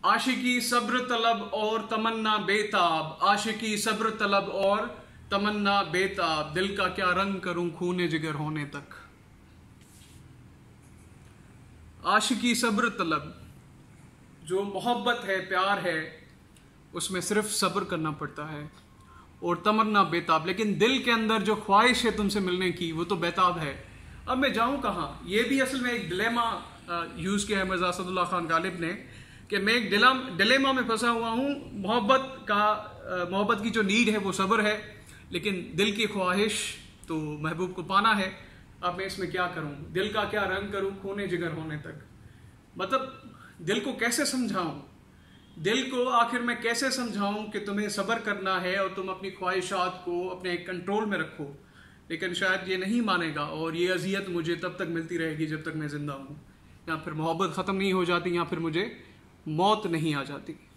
आशिकी सब्र तलब और तमन्ना बेताब, आशिकी सब्र तलब और तमन्ना बेताब, दिल का क्या रंग करूं खूने जिगर होने तक। आशिकी सब्र तलब, जो मोहब्बत है, प्यार है, उसमें सिर्फ सब्र करना पड़ता है। और तमन्ना बेताब, लेकिन दिल के अंदर जो ख्वाहिश है तुमसे मिलने की, वो तो बेताब है। अब मैं जाऊं कहाँ? ये भी असल में एक डिलेमा यूज किया है मिर्जा असदुल्लाह खान गालिब ने, कि मैं एक डिलेमा में फंसा हुआ हूँ। मोहब्बत की जो नीड है वो सब्र है, लेकिन दिल की ख्वाहिश तो महबूब को पाना है। अब मैं इसमें क्या करूं? दिल का क्या रंग करूं खूने जिगर होने तक। मतलब दिल को कैसे समझाऊं? दिल को आखिर मैं कैसे समझाऊं कि तुम्हें सब्र करना है और तुम अपनी ख्वाहिशात को अपने कंट्रोल में रखो। लेकिन शायद ये नहीं मानेगा, और ये अजियत मुझे तब तक मिलती रहेगी जब तक मैं जिंदा हूं। या फिर मोहब्बत ख़त्म नहीं हो जाती, या फिर मुझे मौत नहीं आ जाती।